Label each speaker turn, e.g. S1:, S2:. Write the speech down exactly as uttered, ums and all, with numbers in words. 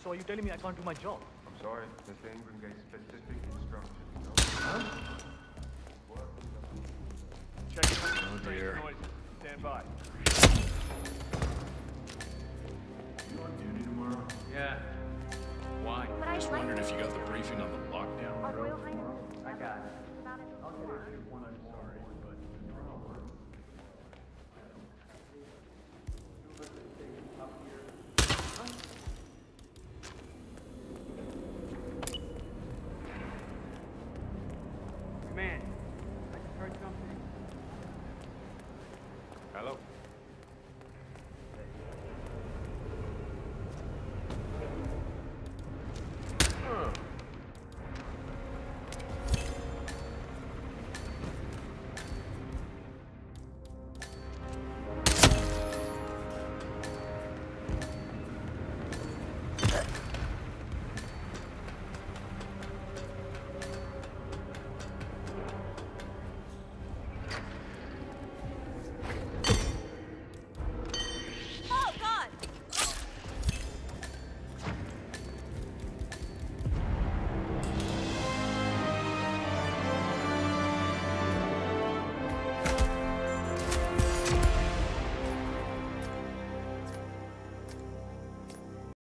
S1: So are you telling me I can't do my job?
S2: I'm sorry, Mister Ingram gave specific instructions. No.
S1: Huh?
S3: Check it.
S4: Oh dear.
S3: Noises. Stand by.
S2: You on duty tomorrow?
S4: Yeah. Why?
S5: But I
S4: Just wondered if you got the briefing on the lockdown.
S5: Our Royal Highness.
S1: I got it.
S5: About it
S1: I'll
S5: before.
S1: get it one on one.